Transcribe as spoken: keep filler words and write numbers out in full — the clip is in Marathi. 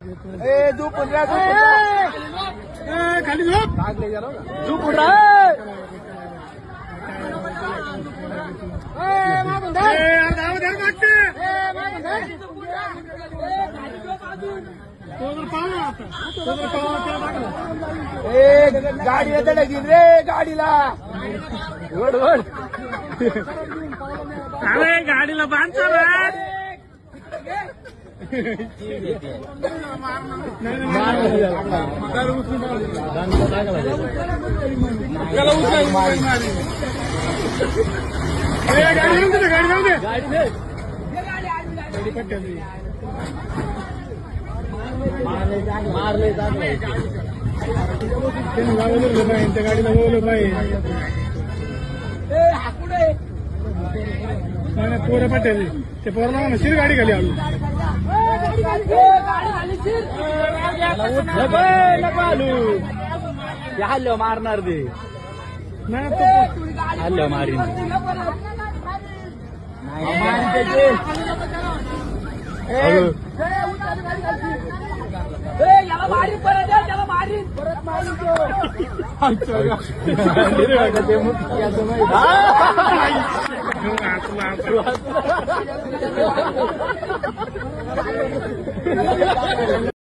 ए झोपून राहा खाली झोप झोपून राहा गाडीला धडकीन रे गाडीला ओढ ओढ अरे गाडीला बांधतो मारले त्या गाडीला बोललो पाहिजे पोरं पाठवली ते पोरला म्हणा शिर गाडी खाली आलो हल्लो मारणार दे हल्लो मारीन याला मारीन परत त्याला मारीन परत मारीन